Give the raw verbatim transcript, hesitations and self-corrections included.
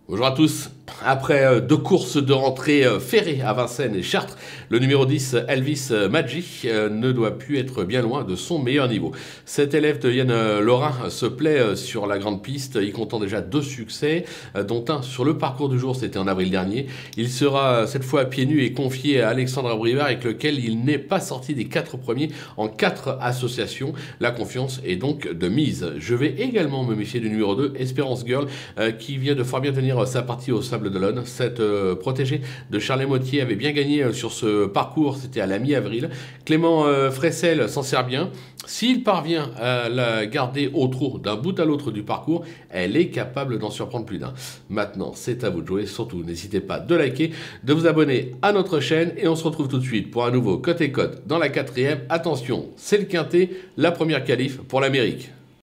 Bonjour à tous. Après euh, deux courses de rentrée euh, ferrées à Vincennes et Chartres, le numéro dix, Elvis euh, Maggi, euh, ne doit plus être bien loin de son meilleur niveau. Cet élève de Yann euh, Lorrain euh, se plaît euh, sur la grande piste, y comptant déjà deux succès, euh, dont un sur le parcours du jour, c'était en avril dernier. Il sera euh, cette fois à pieds nus et confié à Alexandre Abrivard, avec lequel il n'est pas sorti des quatre premiers en quatre associations. La confiance est donc de mise. Je vais également me méfier du numéro deux, Espérance Girl, euh, qui vient de fort bien tenir sa partie au Sable d'Olonne. Cette euh, protégée de Charles Motier avait bien gagné euh, sur ce parcours, c'était à la mi-avril. Clément euh, Fressel s'en sert bien. S'il parvient à la garder au trot d'un bout à l'autre du parcours, elle est capable d'en surprendre plus d'un. Maintenant, c'est à vous de jouer. Surtout, n'hésitez pas de liker, de vous abonner à notre chaîne et on se retrouve tout de suite pour un nouveau Côte et Côte dans la quatrième. Attention, c'est le quintet, la première qualif pour l'Amérique.